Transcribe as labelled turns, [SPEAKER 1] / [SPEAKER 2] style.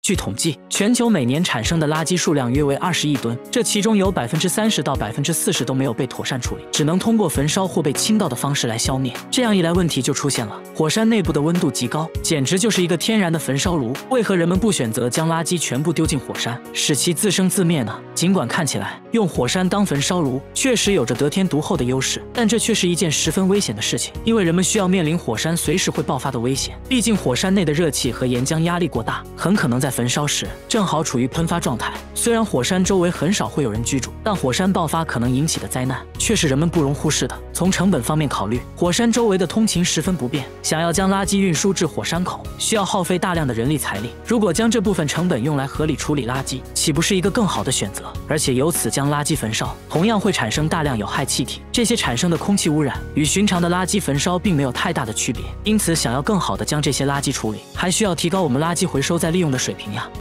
[SPEAKER 1] 据统计，全球每年产生的垃圾数量约为20亿吨，这其中有30%到40%都没有被妥善处理，只能通过焚烧或被倾倒的方式来消灭。这样一来，问题就出现了：火山内部的温度极高，简直就是一个天然的焚烧炉。为何人们不选择将垃圾全部丢进火山，使其自生自灭呢？尽管看起来用火山当焚烧炉确实有着得天独厚的优势，但这却是一件十分危险的事情，因为人们需要面临火山随时会爆发的危险。毕竟火山内的热气和岩浆压力过大，很可能在焚烧时正好处于喷发状态。虽然火山周围很少会有人居住，但火山爆发可能引起的灾难却是人们不容忽视的。从成本方面考虑，火山周围的通勤十分不便，想要将垃圾运输至火山口，需要耗费大量的人力财力。如果将这部分成本用来合理处理垃圾，岂不是一个更好的选择？而且由此将垃圾焚烧，同样会产生大量有害气体，这些产生的空气污染与寻常的垃圾焚烧并没有太大的区别。因此，想要更好的将这些垃圾处理，还需要提高我们垃圾回收再利用的水平呀。